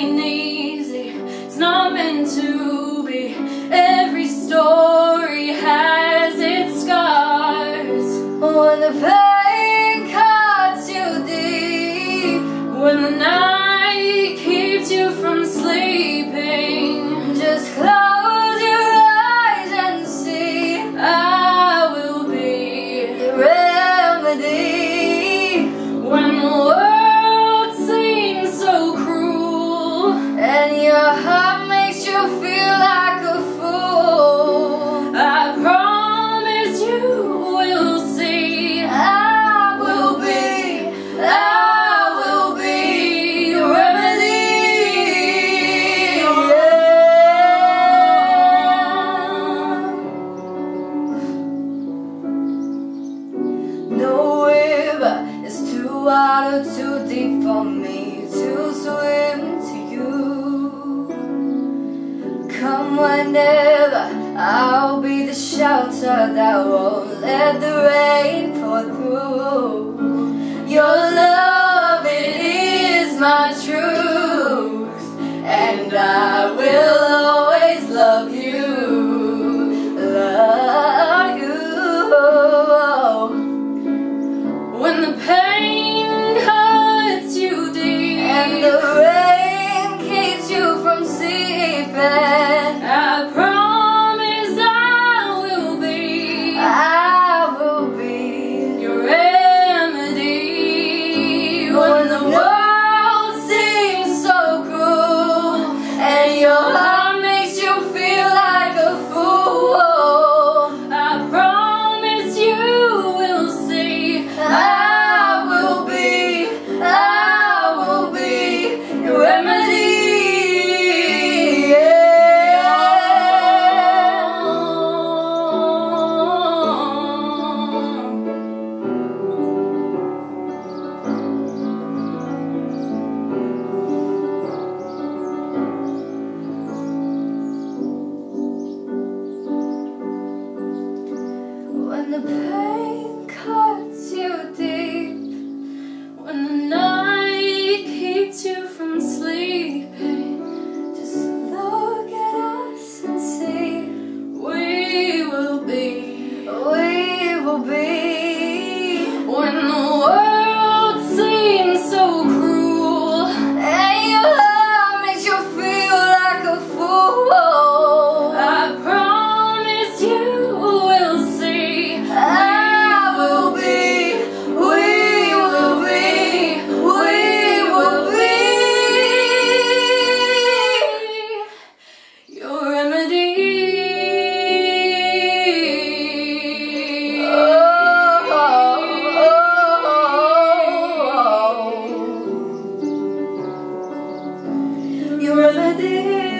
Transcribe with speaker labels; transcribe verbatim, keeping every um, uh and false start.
Speaker 1: ain't easy, it's not meant to be. Every story has its scars. When the pain cuts you deep, when the night keeps you from sleeping, just close your eyes and see I will be the remedy. When the world seems so cruel and your heart makes you feel like a fool, I promise you will see I will be, I will be your remedy. Yeah. No river is too wide or too deep for me to swim to you. Come whenever, I'll be the shelter that won't let the rain pour through. Your love, it is my truth, and I will always love you, love you. When the pain hurts you deep and the rain keeps you from sleeping, I promise I will be, I will be your remedy. When the world seems so cruel and your heart makes you feel like a fool, I promise you will see I will be, I will be your remedy. When the pain cuts you deep, when the night keeps you from sleeping, just look at us and see we will be, we will be. When the world seems so cruel and your heart makes you feel like a fool, I promise you will see I will be, we will be, we will be your remedy. Oh, oh, oh, oh. Your remedy.